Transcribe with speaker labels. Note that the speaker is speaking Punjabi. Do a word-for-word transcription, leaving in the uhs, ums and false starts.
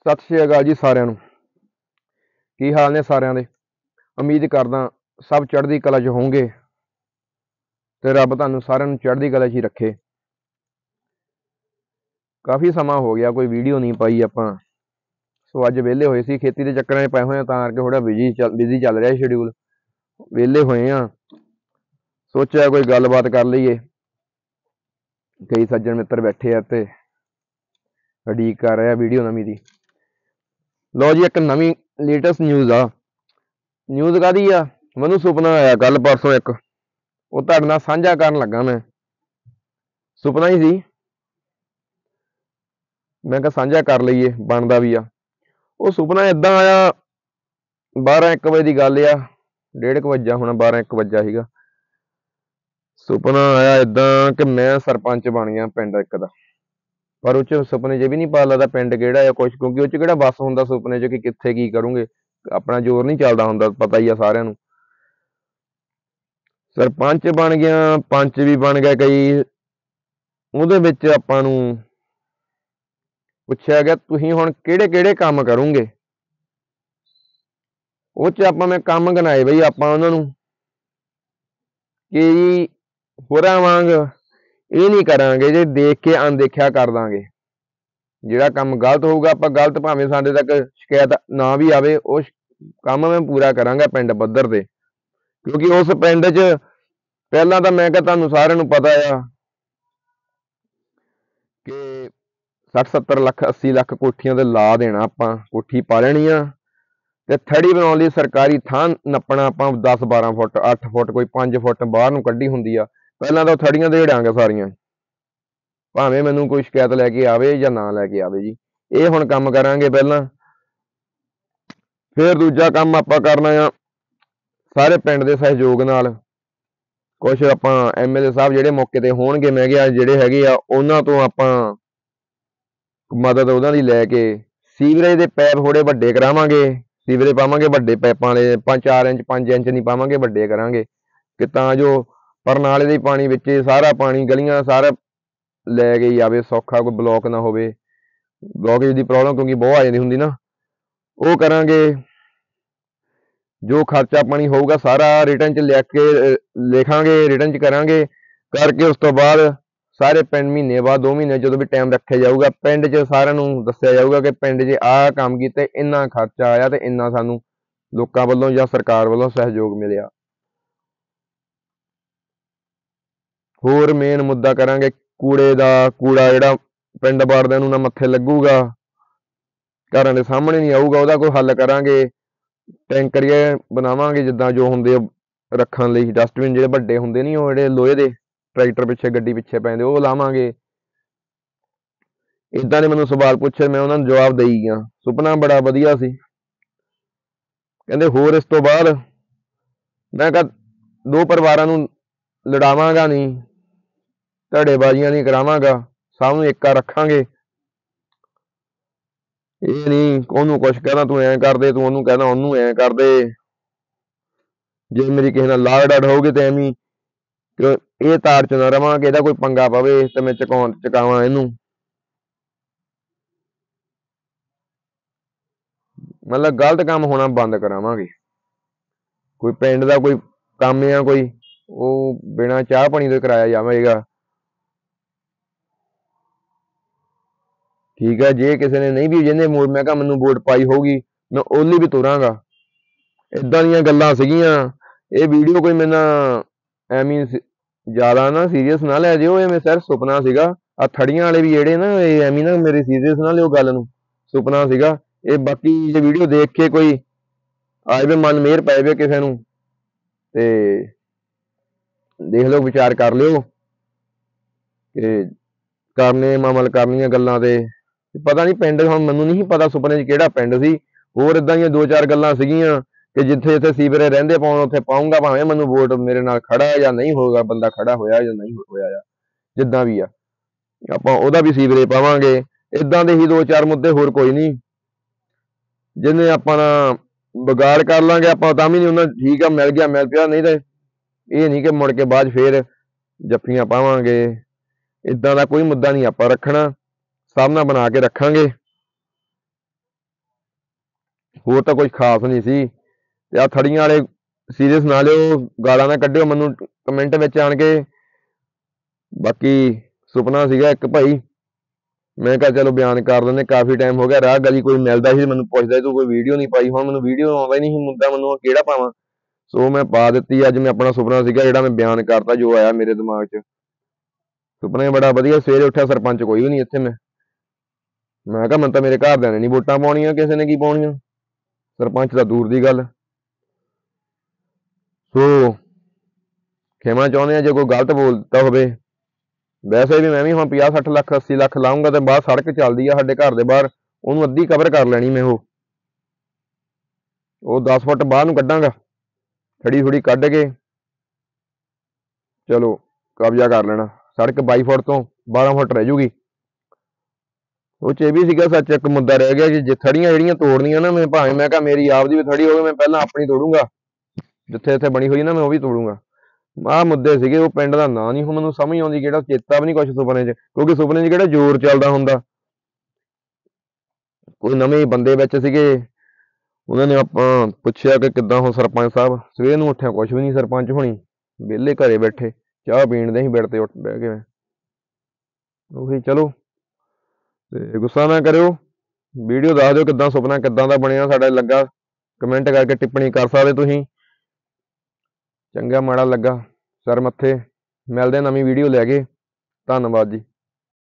Speaker 1: सत श्री अकाल जी सारिਆਂ ਨੂੰ। ਕੀ ਹਾਲ ਨੇ ਸਾਰਿਆਂ ਦੇ। ਉਮੀਦ ਕਰਦਾ ਸਭ ਚੜ੍ਹਦੀ ਕਲਾ 'ਚ ਹੋਵੋਗੇ ਤੇ ਰੱਬ ਤੁਹਾਨੂੰ ਸਾਰਿਆਂ ਨੂੰ ਚੜ੍ਹਦੀ ਕਲਾ 'ਚ ਹੀ ਰੱਖੇ। ਕਾਫੀ ਸਮਾਂ ਹੋ ਗਿਆ ਕੋਈ ਵੀਡੀਓ ਨਹੀਂ ਪਾਈ ਆਪਾਂ, ਸੋ ਅੱਜ ਵਿਹਲੇ ਹੋਏ ਸੀ, ਖੇਤੀ ਦੇ ਚੱਕਰਾਂ 'ਚ ਪਏ ਹੋਏ ਆ ਤਾਂ ਕਰਕੇ ਥੋੜ੍ਹਾ ਬਿਜੀ ਚੱਲ ਬਿਜ਼ੀ ਚੱਲ ਰਿਹਾ ਸ਼ਡਿਊਲ। ਵਿਹਲੇ ਹੋਏ ਆ, ਸੋਚਿਆ ਕੋਈ ਗੱਲਬਾਤ ਕਰ ਲਈਏ। ਕਈ ਸੱਜਣ ਮਿੱਤਰ ਬੈਠੇ ਆ ਤੇ ਉਡੀਕ ਕਰ ਰਿਹਾ ਵੀਡੀਓ ਨਵੀਂ ਦੀ। ਲਓ ਜੀ, ਇੱਕ ਨਵੀਂ ਲੇਟੈਸਟ ਨਿਊਜ਼ ਆ। ਨਿਊਜ਼ ਕਾਹਦੀ ਆ? ਮੈਨੂੰ ਸੁਪਨਾ ਆਇਆ ਕੱਲ ਪਰਸੋਂ ਇੱਕ, ਉਹ ਤੁਹਾਡੇ ਨਾਲ ਸਾਂਝਾ ਕਰਨ ਲੱਗਾ। ਮੈਂ ਸੁਪਨਾ ਹੀ ਸੀ, ਮੈਂ ਕਿਹਾ ਸਾਂਝਾ ਕਰ ਲਈਏ, ਬਣਦਾ ਵੀ ਆ। ਉਹ ਸੁਪਨਾ ਏਦਾਂ ਆਇਆ, ਬਾਰਾਂ ਇੱਕ ਵਜੇ ਦੀ ਗੱਲ ਆ, ਡੇਢ ਕੁ ਵਜਾ ਹੋਣਾ, ਬਾਰਾਂ ਇੱਕ ਵਜਾ ਸੀਗਾ। ਸੁਪਨਾ ਆਇਆ ਏਦਾਂ ਕਿ ਮੈਂ ਸਰਪੰਚ ਬਣ ਗਿਆ ਪਿੰਡ ਇੱਕ ਦਾ, ਪਰ ਉਹ 'ਚ ਸੁਪਨੇ 'ਚ ਵੀ ਨਹੀਂ ਪਤਾ ਲੱਗਦਾ ਪਿੰਡ ਕਿਹੜਾ ਆ ਕੁਛ, ਕਿਉਂਕਿ ਉਹ 'ਚ ਕਿਹੜਾ ਬੱਸ ਹੁੰਦਾ ਸੁਪਨੇ 'ਚ ਕਿ ਕਿੱਥੇ ਕੀ ਕਰੂੰਗੇ, ਆਪਣਾ ਜ਼ੋਰ ਨਹੀਂ ਚੱਲਦਾ ਹੁੰਦਾ, ਪਤਾ ਹੀ ਆ ਸਾਰਿਆਂ ਨੂੰ। ਸਰਪੰਚ ਬਣ ਗਿਆ, ਪੰਚ ਵੀ ਬਣ ਗਿਆ ਕਈ। ਉਹਦੇ ਵਿੱਚ ਆਪਾਂ ਨੂੰ ਪੁੱਛਿਆ ਗਿਆ ਤੁਸੀਂ ਹੁਣ ਕਿਹੜੇ ਕਿਹੜੇ ਕੰਮ ਕਰੋਗੇ। ਉਹ 'ਚ ਆਪਾਂ ਮੈਂ ਕੰਮ ਗਿਣਾਏ ਬਈ, ਆਪਾਂ ਉਹਨਾਂ ਨੂੰ ਕਿ ਹੋਰਾਂ ਵਾਂਗ ਇਹ ਨਹੀਂ ਕਰਾਂਗੇ ਜੇ ਦੇਖ ਕੇ ਅਣਦੇਖਿਆ ਕਰ ਦਾਂਗੇ। ਜਿਹੜਾ ਕੰਮ ਗਲਤ ਹੋਊਗਾ ਆਪਾਂ ਗਲਤ, ਭਾਵੇਂ ਸਾਡੇ ਤੱਕ ਸ਼ਿਕਾਇਤ ਨਾ ਵੀ ਆਵੇ, ਉਹ ਕੰਮ ਮੈਂ ਪੂਰਾ ਕਰਾਂਗਾ ਪਿੰਡ ਪੱਧਰ ਤੇ। ਕਿਉਂਕਿ ਉਸ ਪਿੰਡ 'ਚ ਪਹਿਲਾਂ ਤਾਂ ਮੈਂ ਕਿਹਾ ਤੁਹਾਨੂੰ ਸਾਰਿਆਂ ਨੂੰ ਪਤਾ ਆ ਕਿ ਸੱਠ ਸੱਤਰ ਲੱਖ ਅੱਸੀ ਲੱਖ ਕੋਠੀਆਂ ਤੇ ਲਾ ਦੇਣਾ, ਆਪਾਂ ਕੋਠੀ ਪਾ ਲੈਣੀ ਆ ਤੇ ਥੜੀ ਬਣਾਉਣ ਲਈ ਸਰਕਾਰੀ ਥਾਂ ਨੱਪਣਾ ਆਪਾਂ ਦਸ ਬਾਰਾਂ ਫੁੱਟ, ਅੱਠ ਫੁੱਟ, ਕੋਈ ਪੰਜ ਫੁੱਟ ਬਾਹਰ ਨੂੰ ਕੱਢੀ ਹੁੰਦੀ ਆ। ਪਹਿਲਾਂ ਤਾਂ ਥੜੀਆਂ ਦੇ ਢਾਂਗੇ ਸਾਰੀਆਂ, ਭਾਵੇਂ ਮੈਨੂੰ ਕੋਈ ਸ਼ਿਕਾਇਤ ਲੈ ਕੇ ਆਵੇ ਜਾਂ ਨਾ ਲੈ ਕੇ ਆਵੇ ਜੀ। ਇਹ ਹੁਣ ਕੰਮ ਕਰਾਂਗੇ ਪਹਿਲਾਂ। ਫਿਰ ਦੂਜਾ ਕੰਮ ਆਪਾਂ ਕਰਨਾ ਆ ਸਾਰੇ ਪਿੰਡ ਦੇ ਸਹਿਯੋਗ ਨਾਲ। ਕੁਛ ਆਪਾਂ ਐਮ ਐਲ ਏ ਸਾਹਿਬ ਜਿਹੜੇ ਮੌਕੇ ਤੇ ਹੋਣਗੇ, ਮੈਂ ਕਿਹਾ ਜਿਹੜੇ ਹੈਗੇ ਆ ਉਹਨਾਂ ਤੋਂ ਆਪਾਂ ਮਦਦ ਉਹਨਾਂ ਦੀ ਲੈ ਕੇ ਸੀਵਰੇਜ ਦੇ ਪੈਪ ਥੋੜ੍ਹੇ ਵੱਡੇ ਕਰਾਵਾਂਗੇ। ਸੀਵਰੇਜ ਪਾਵਾਂਗੇ ਵੱਡੇ ਪੈਪਾਂ ਵਾਲੇ, ਪੰਜ ਚਾਰ ਇੰਚ ਪੰਜ ਇੰਚ ਨਹੀਂ ਪਾਵਾਂਗੇ, ਵੱਡੇ ਕਰਾਂਗੇ ਕਿ ਤਾਂ ਜੋ ਪਰਨਾਲੇ ਦੇ ਪਾਣੀ ਵਿੱਚ ਸਾਰਾ ਪਾਣੀ ਗਲੀਆਂ ਸਾਰਾ ਲੈ ਕੇ ਆਵੇ ਸੌਖਾ, ਕੋਈ ਬਲੋਕ ਨਾ ਹੋਵੇ, ਬਲੋਕੇਜ ਦੀ ਪ੍ਰੋਬਲਮ ਕਿਉਂਕਿ ਬਹੁਤ ਆ ਜਾਂਦੀ ਹੁੰਦੀ ਨਾ। ਉਹ ਕਰਾਂਗੇ। ਜੋ ਖਰਚਾ ਪਾਣੀ ਹੋਊਗਾ ਸਾਰਾ ਰਿਟਰਨ 'ਚ ਲਿਖ ਕੇ ਲਿਖਾਂਗੇ, ਰਿਟਰਨ 'ਚ ਕਰਾਂਗੇ। ਕਰਕੇ ਉਸ ਤੋਂ ਬਾਅਦ ਸਾਰੇ ਪਿੰਡ ਮਹੀਨੇ ਬਾਅਦ, ਦੋ ਮਹੀਨੇ ਜਦੋਂ ਵੀ ਟਾਈਮ ਰੱਖਿਆ ਜਾਊਗਾ, ਪਿੰਡ 'ਚ ਸਾਰਿਆਂ ਨੂੰ ਦੱਸਿਆ ਜਾਊਗਾ ਕਿ ਪਿੰਡ 'ਚ ਆਹ ਕੰਮ ਕੀਤੇ, ਇੰਨਾ ਖਰਚਾ ਆਇਆ ਤੇ ਇੰਨਾ ਸਾਨੂੰ ਲੋਕਾਂ ਵੱਲੋਂ ਜਾਂ ਸਰਕਾਰ ਵੱਲੋਂ ਸਹਿਯੋਗ ਮਿਲਿਆ। ਹੋਰ ਮੇਨ ਮੁੱਦਾ ਕਰਾਂਗੇ ਕੂੜੇ ਦਾ। ਕੂੜਾ ਜਿਹੜਾ ਪਿੰਡ ਵਾਰਦਿਆਂ ਨੂੰ ਨਾ ਮੱਥੇ ਲੱਗੂਗਾ, ਘਰਾਂ ਦੇ ਸਾਹਮਣੇ ਨਹੀਂ ਆਊਗਾ, ਉਹਦਾ ਕੋਈ ਹੱਲ ਕਰਾਂਗੇ। ਟੈਂਕਰੀਏ ਬਣਾਵਾਂਗੇ ਜਿੱਦਾਂ ਜੋ ਹੁੰਦੇ ਰੱਖਣ ਲਈ, ਡਸਟਬਿਨ ਜਿਹੜੇ ਵੱਡੇ ਹੁੰਦੇ ਨਹੀਂ, ਉਹ ਜਿਹੜੇ ਲੋਹੇ ਦੇ ਟਰੈਕਟਰ ਪਿੱਛੇ ਗੱਡੀ ਪਿੱਛੇ ਪੈਂਦੇ, ਉਹ ਲਾਵਾਂਗੇ। ਇੱਦਾਂ ਦੇ ਮੈਨੂੰ ਸਵਾਲ ਪੁੱਛੇ, ਮੈਂ ਉਹਨਾਂ ਨੂੰ ਜਵਾਬ ਦੇਈ ਗਿਆ। ਸੁਪਨਾ ਬੜਾ ਵਧੀਆ ਸੀ। ਕਹਿੰਦੇ ਹੋਰ ਇਸ ਤੋਂ ਬਾਅਦ ਮੈਂ ਕਿਹਾ ਦੋ ਪਰਿਵਾਰਾਂ ਨੂੰ ਲੜਾਵਾਂਗਾ ਨਹੀਂ, ਧੜੇਬਾਜ਼ੀਆਂ ਨਹੀਂ ਕਰਾਵਾਂਗਾ, ਸਭ ਨੂੰ ਏਕਾ ਰੱਖਾਂਗੇ। ਇਹ ਨਹੀਂ ਉਹਨੂੰ ਕੁਛ ਕਹਿਣਾ ਤੂੰ ਐਂ ਕਰਦੇ, ਤੂੰ ਉਹਨੂੰ ਕਹਿਣਾ ਉਹਨੂੰ ਐਂ ਕਰਦੇ। ਜੇ ਮੇਰੀ ਕਿਸੇ ਨਾਲ ਲਾੜ ਡਾੜ ਹੋਊਗੀ ਤੇ ਐਵੇਂ ਇਹ ਤਾਰ 'ਚ ਨਾ ਰਵਾਂ ਕਿ ਇਹਦਾ ਕੋਈ ਪੰਗਾ ਪਵੇ ਤੇ ਮੈਂ ਚੁਕਾਉਣ ਚੁਕਾਵਾਂ ਇਹਨੂੰ। ਮਤਲਬ ਗਲਤ ਕੰਮ ਹੋਣਾ ਬੰਦ ਕਰਾਵਾਂਗੇ। ਕੋਈ ਪਿੰਡ ਦਾ ਕੋਈ ਕੰਮ ਆ ਕੋਈ, ਉਹ ਬਿਨਾਂ ਚਾਹ ਪਾਣੀ ਤੋਂ ਕਰਾਇਆ ਜਾਵੇਗਾ। ਠੀਕ ਹੈ। ਜੇ ਕਿਸੇ ਨੇ ਨਹੀਂ ਵੀ, ਜਿਹਨੇ ਮੋੜ ਮੈਂ ਕਿਹਾ ਮੈਨੂੰ ਵੋਟ ਪਾਈ ਹੋਊਗੀ, ਮੈਂ ਉਹਲੀ ਵੀ ਤੋਰਾਂਗਾ। ਏਦਾਂ ਦੀਆਂ ਗੱਲਾਂ ਸੀਗੀਆਂ। ਇਹ ਵੀਡੀਓ ਕੋਈ ਮੇਰੇ ਨਾਲ ਐਵੇਂ ਜ਼ਿਆਦਾ ਨਾ ਸੀਰੀਅਸ ਨਾ ਲੈ ਜਿਓ, ਇਹ ਮੈਂ ਸਿਰਫ ਸੁਪਨਾ ਸੀਗਾ। ਆਹ ਥੜੀਆਂ ਵਾਲੇ ਵੀ ਜਿਹੜੇ ਨਾ, ਇਹ ਐਵੇਂ ਨਾ ਮੇਰੇ ਸੀਰੀਅਸ ਨਾ ਲਿਓ ਗੱਲ ਨੂੰ, ਸੁਪਨਾ ਸੀਗਾ ਇਹ। ਬਾਕੀ ਜੇ ਵੀਡੀਓ ਦੇਖ ਕੇ ਕੋਈ ਆ ਜਾਵੇ, ਮਨ ਮਿਹਰ ਪੈ ਜਾਵੇ ਕਿਸੇ ਨੂੰ, ਤੇ ਦੇਖ ਲਓ, ਵਿਚਾਰ ਕਰ ਲਿਓ ਕਿ ਕਰਨੇ ਅਮਲ ਕਰਨੀਆਂ ਗੱਲਾਂ ਤੇ। ਪਤਾ ਨਹੀਂ ਪਿੰਡ, ਹੁਣ ਮੈਨੂੰ ਨਹੀਂ ਪਤਾ ਸੁਪਨੇ 'ਚ ਕਿਹੜਾ ਪਿੰਡ ਸੀ। ਹੋਰ ਏਦਾਂ ਦੀਆਂ ਦੋ ਚਾਰ ਗੱਲਾਂ ਸੀਗੀਆਂ ਕਿ ਜਿੱਥੇ ਜਿੱਥੇ ਸੀਵਰੇਜ ਰਹਿੰਦੇ ਪਾਉਣ ਉੱਥੇ ਪਾਊਂਗਾ, ਭਾਵੇਂ ਮੈਨੂੰ ਵੋਟ ਮੇਰੇ ਨਾਲ ਖੜਾ ਜਾਂ ਨਹੀਂ ਹੋਊਗਾ, ਬੰਦਾ ਖੜਾ ਹੋਇਆ ਜਾਂ ਨਹੀਂ ਹੋਇਆ ਜਾਂ ਜਿੱਦਾਂ ਵੀ ਆ, ਆਪਾਂ ਉਹਦਾ ਵੀ ਸੀਵਰੇਜ ਪਾਵਾਂਗੇ। ਏਦਾਂ ਦੇ ਹੀ ਦੋ ਚਾਰ ਮੁੱਦੇ, ਹੋਰ ਕੋਈ ਨਹੀਂ। ਜਿਹਨੇ ਆਪਾਂ ਵਿਗਾੜ ਕਰ ਲਾਂਗੇ ਆਪਾਂ ਤਾਂ ਵੀ ਨਹੀਂ ਉਹਨਾਂ, ਠੀਕ ਆ ਮਿਲ ਗਿਆ ਮਿਲ ਪਿਆ, ਨਹੀਂ ਤਾਂ ਇਹ ਨਹੀਂ ਕਿ ਮੁੜ ਕੇ ਬਾਅਦ ਫੇਰ ਜੱਫੀਆਂ ਪਾਵਾਂਗੇ। ਇੱਦਾਂ ਦਾ ਕੋਈ ਮੁੱਦਾ ਨਹੀਂ ਆਪਾਂ ਰੱਖਣਾ, ਸਭ ਨਾਲ ਬਣਾ ਕੇ ਰੱਖਾਂਗੇ। ਹੋਰ ਤਾਂ ਕੁਝ ਖਾਸ ਨਹੀਂ ਸੀ। ਤੇ ਆ ਥੜੀਆਂ ਵਾਲੇ ਸੀਰੀਅਸ ਨਾ ਲਿਓ, ਗਾਲਾਂ ਨਾ ਕੱਢਿਓ ਮੈਨੂੰ ਕਮੈਂਟ ਵਿੱਚ ਆਣ ਕੇ। ਬਾਕੀ ਸੁਪਨਾ ਸੀਗਾ ਇੱਕ ਭਾਈ, ਮੈਂ ਕਿਹਾ ਚਲੋ ਬਿਆਨ ਕਰ ਦਿੰਦੇ। ਕਾਫੀ ਟਾਈਮ ਹੋ ਗਿਆ, ਰਾਹ ਗਲੀ ਕੋਈ ਮਿਲਦਾ ਸੀ ਮੈਨੂੰ ਪੁੱਛਦਾ ਤੂੰ ਕੋਈ ਵੀਡੀਓ ਨਹੀਂ ਪਾਈ। ਹੁਣ ਮੈਨੂੰ ਵੀਡੀਓ ਆਉਂਦਾ ਹੀ ਨਹੀਂ ਸੀ ਮੁੰਡਾ, ਮੈਨੂੰ ਕਿਹੜਾ ਪਾਵਾਂ। ਸੋ ਮੈਂ ਪਾ ਦਿੱਤੀ। ਅੱਜ ਮੈਂ ਆਪਣਾ ਸੁਪਨਾ ਸੀਗਾ ਜਿਹੜਾ ਮੈਂ ਬਿਆਨ ਕਰਤਾ, ਜੋ ਆਇਆ ਮੇਰੇ ਦਿਮਾਗ 'ਚ। ਸੁਪਨਾ ਬੜਾ ਵਧੀਆ। ਸਵੇਰੇ ਉੱਠਿਆ ਸਰਪੰਚ ਕੋਈ ਵੀ ਨਹੀਂ ਇੱਥੇ। ਮੈਂ ਮੈਂ ਕਿਹਾ ਮੈਨੂੰ ਤਾਂ ਮੇਰੇ ਘਰਦਿਆਂ ਨੇ ਨਹੀਂ ਵੋਟਾਂ ਪਾਉਣੀਆਂ, ਕਿਸੇ ਨੇ ਕੀ ਪਾਉਣੀਆਂ, ਸਰਪੰਚ ਤਾਂ ਦੂਰ ਦੀ ਗੱਲ। ਸੋ ਖਿਮਾ ਚਾਹੁੰਦੇ ਆ ਜੇ ਕੋਈ ਗਲਤ ਬੋਲਦਾ ਹੋਵੇ। ਵੈਸੇ ਵੀ ਮੈਂ ਵੀ ਹੁਣ ਪੰਜਾਹ ਸੱਠ ਲੱਖ ਅੱਸੀ ਲੱਖ ਲਾਊਂਗਾ ਤੇ ਬਾਹਰ ਸੜਕ ਚੱਲਦੀ ਆ ਸਾਡੇ ਘਰ ਦੇ ਬਾਹਰ, ਉਹਨੂੰ ਅੱਧੀ ਕਵਰ ਕਰ ਲੈਣੀ ਮੈਂ। ਉਹ ਉਹ ਦਸ ਫੁੱਟ ਬਾਹਰ ਨੂੰ ਕੱਢਾਂਗਾ, ਖੜੀ ਖੁੜੀ ਕੱਢ ਕੇ ਚਲੋ ਕਬਜ਼ਾ ਕਰ ਲੈਣਾ। ਸੜਕ ਬਾਈ ਫੁੱਟ ਤੋਂ ਬਾਰਾਂ ਫੁੱਟ ਰਹਿ ਜੂਗੀ। ਉਹ 'ਚ ਇਹ ਵੀ ਸੀਗਾ ਸੱਚ, ਇੱਕ ਮੁੱਦਾ ਰਹਿ ਗਿਆ ਕਿ ਜੇ ਥੜੀਆਂ ਜਿਹੜੀਆਂ ਤੋੜਨੀਆਂ ਨਾ, ਮੈਂ ਭਾਵੇਂ ਮੈਂ ਕਿਹਾ ਮੇਰੀ ਆਪਦੀ ਵੀ ਥੜੀ ਹੋਵੇ, ਮੈਂ ਪਹਿਲਾਂ ਆਪਣੀ ਤੋੜੂੰਗਾ। ਜਿੱਥੇ ਇੱਥੇ ਬਣੀ ਹੋਈ ਨਾ ਮੈਂ ਉਹ ਵੀ ਤੋੜੂੰਗਾ। ਆਹ ਮੁੱਦੇ ਸੀਗੇ। ਉਹ ਪਿੰਡ ਦਾ ਨਾਂ ਨਹੀਂ ਹੁਣ ਮੈਨੂੰ ਸਮਝ ਆਉਂਦੀ, ਕਿਹੜਾ ਚੇਤਾ ਵੀ ਨਹੀਂ ਕੁਛ ਸੁਪਨੇ 'ਚ, ਕਿਉਂਕਿ ਸੁਪਨੇ 'ਚ ਕਿਹੜਾ ਜ਼ੋਰ ਚੱਲਦਾ ਹੁੰਦਾ। ਕੋਈ ਨਵੇਂ ਬੰਦੇ ਵਿੱਚ ਸੀਗੇ, ਉਹਨਾਂ ਨੇ ਆਪਾਂ ਪੁੱਛਿਆ ਕਿ ਕਿੱਦਾਂ ਹੋ ਸਰਪੰਚ ਸਾਹਿਬ। ਸਵੇਰ ਨੂੰ ਉੱਠਿਆ ਕੁਛ ਵੀ ਨਹੀਂ, ਸਰਪੰਚ ਹੋਣੀ ਵਿਹਲੇ ਘਰੇ ਬੈਠੇ ਚਾਹ ਪੀਣ ਦੇ ਸੀ ਬੈਡ ਤੇ ਉੱਠ ਬਹਿ ਕੇ। ਉਹੀ ਚਲੋ, ਤੇ ਗੁੱਸਾ ਨਾ ਕਰਿਓ। ਵੀਡੀਓ ਦੱਸ ਦਿਓ ਕਿੱਦਾਂ ਸੁਪਨਾ ਕਿੱਦਾਂ ਦਾ ਬਣਿਆ ਸਾਡਾ ਲੱਗਾ, ਕਮੈਂਟ ਕਰਕੇ ਟਿੱਪਣੀ ਕਰ ਸਕਦੇ ਤੁਸੀਂ। ਚੰਗਾ ਮਾੜਾ ਲੱਗਾ ਸਿਰ ਮੱਥੇ। ਮਿਲਦੇ ਨਵੀਂ ਵੀਡੀਓ ਲੈ ਕੇ। ਧੰਨਵਾਦ ਜੀ।